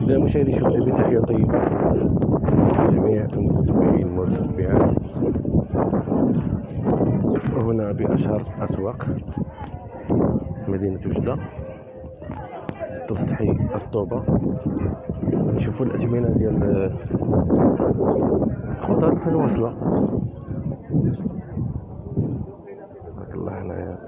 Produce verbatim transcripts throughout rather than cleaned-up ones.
إذا مشاهدي شوف لي تحية طيبة جميع المتتبعين والمتتبعات هنا بأشهر أسواق مدينة وجدة ضد حي الطوبة. نشوفوا الأثمنة ديال الخضر في الوصلة. بارك الله هنايا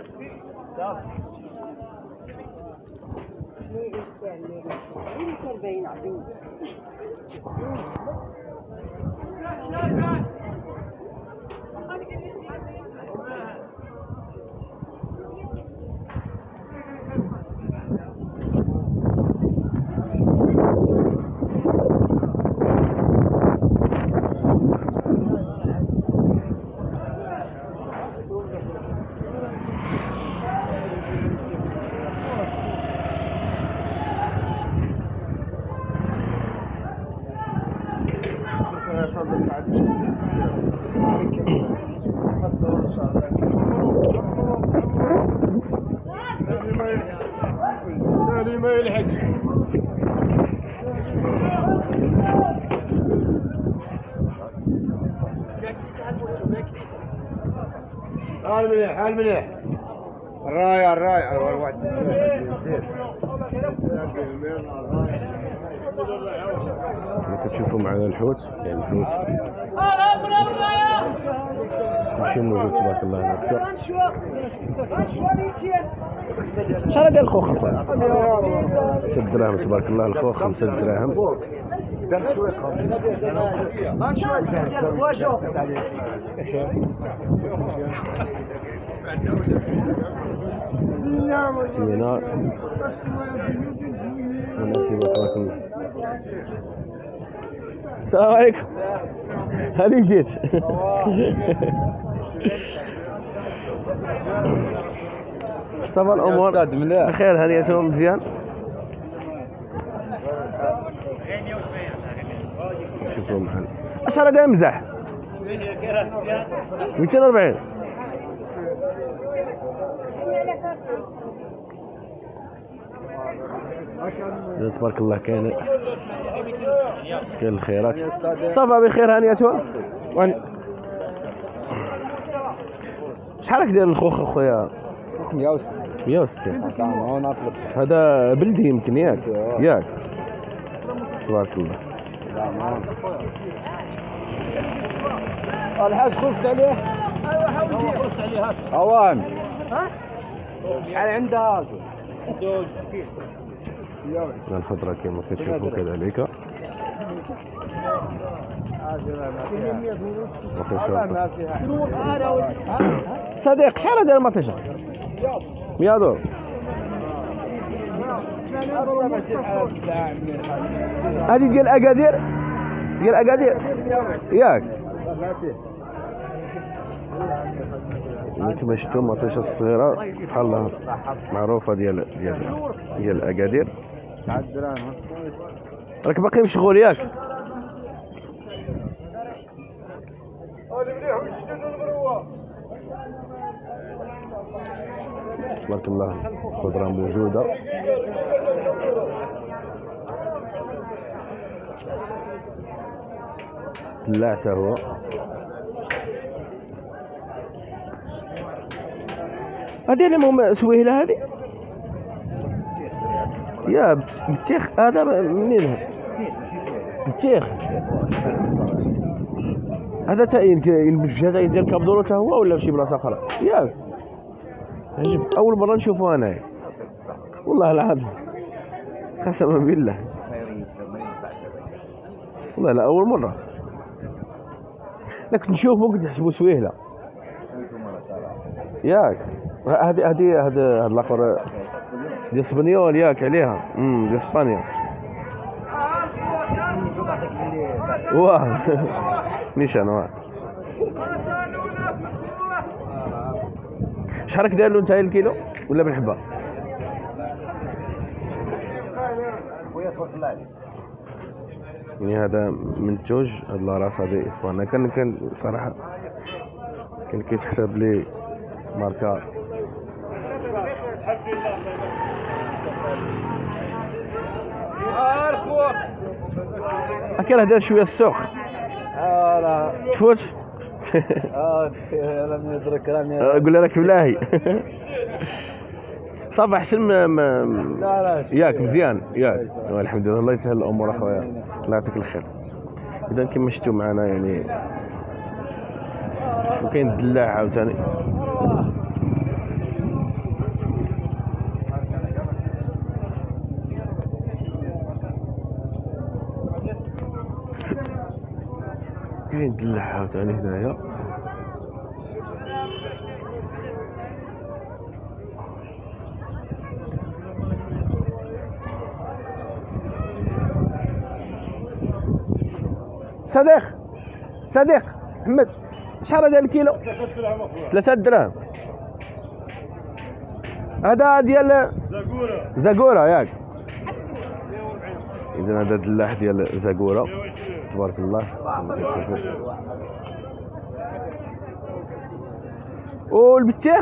ما يلحق. حال مليح حال مليح. الراية الراية الواحد كتشوفوا معنا الحوت، يعني الحوت ماشي موجود تبارك الله هنا السوق. شحال ديال الخوخ اخويا؟ ستة دراهم تبارك الله الخوخ، خمسة دراهم. تمينار مناسبة تبارك الله. السلام عليكم. هاني جيت. صافا الامور بخير، هانيتهم مزيان. شوفوا معنا اشهر داير مزاح مئتين وأربعين. تبارك الله كاين كاين الخيرات. صافا بخير هانيتهم. شحال راك داير الخوخ اخويا؟ مئة وستين. مئة وستين هذا بلدي يمكن ياك؟ ياك تبارك الله. الحاج خلصت عليه؟ ايوا حاول خلصت عليه. هات اوان. ها؟ شحال عندها؟ دوز الخضرة كما كتشوفوا كذلك. مطيشة صديق شحال داير المطيشة؟ مئة دور. هذه ديال اكادير، ديال اكادير ياك؟ كما شفتوا المطيشة الصغيرة سبحان الله معروفة ديال ديال ديال اكادير. راك باقي مشغول ياك؟ تبارك الله خضرة موجودة. دلاع حتى هو. هذه اللي مهم سويهلة هذه يا بتيخ. هذا منين بتيخ؟ هذا تا يلبس في جهه ديال كابدورو تا هو ولا في شي بلاصه اخرى ياك؟ عجب، اول مره نشوفه انايا والله العظيم قسما بالله والله لا اول مره. لكن نشوفه كنت نحسبو سويهله ياك؟ هذه هذه هذا الاخر ديال اسبانيول ياك عليها. امم ديال اسبانيا. واه نيشان واه. شحال راك داير له نتايا الكيلو ولا بالحبه؟ يعني هذا منتوج هاد لاراس هذه اسبانيا. كان كان صراحه كان كيتحسب لي ماركه الخوخ كي راه دار شويه السوق اه لا تفوت. اه لم يدرك لم يدرك. قول لي راك بلاهي. صافي احسن ما ما لا لا ياك مزيان ياك. الحمد لله الله يسهل الامور اخويا الله يعطيك الخير. اذا كما شفتوا معنا يعني شو كاين الدلاع عاوتاني كاين الدلاع عاوتاني هنايا. صديق صديق محمد شحال هذا الكيلو؟ ثلاثة دراهم. هذا ديال زاكورة زاكورة ياك. إذا هذا دلاح ديال زاكورة تبارك الله كما كتشوفوا. والبتيخ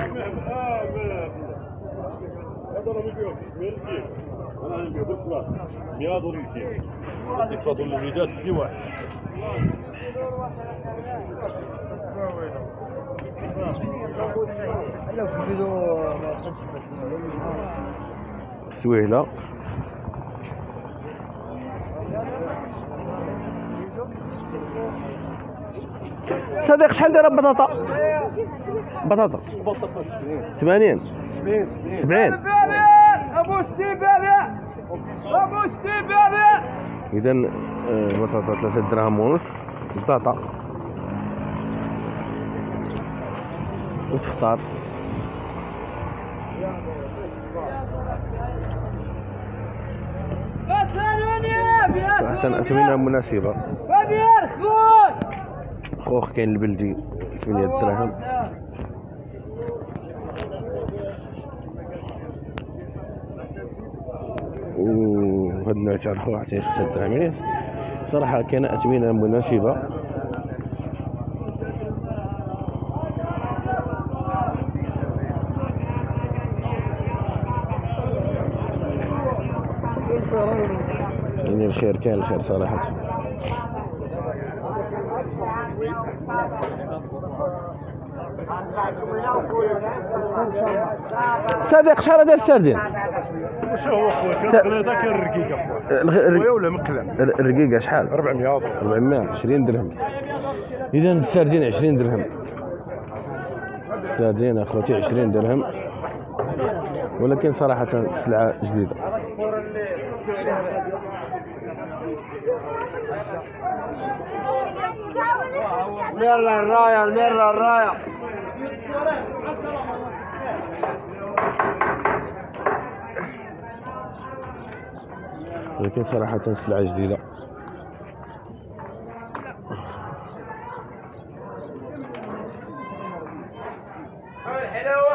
سويهله. صديق شحال دايره البطاطا؟ بطاطا ثمانين سبعين. ابو شتي بابي ابو شتي بابي. اذا البطاطا ثلاثة دراهم ونص بطاطا وتختار. صراحة أثمنة مناسبة. خوخ كاين البلدي ثمانية دراهم. وهاد النوع تاع الخوخ عطيه خمسة دراهم. صراحة كاين أثمنة مناسبة. يعني الخير كاين الخير صراحة. صديق شحال هذا السردين؟ واش هو خويا كنقلي هذاك الرقيقه خويا ولا مقلع؟ الرقيقة شحال؟ أربعمية أربعمية عشرين درهم. إذا السردين عشرين درهم. السردين أخوتي عشرين درهم، ولكن صراحة سلعة جديدة. ميرنا الرايه ميرنا الرايه. ولكن صراحة سلعة جديدة. الحلو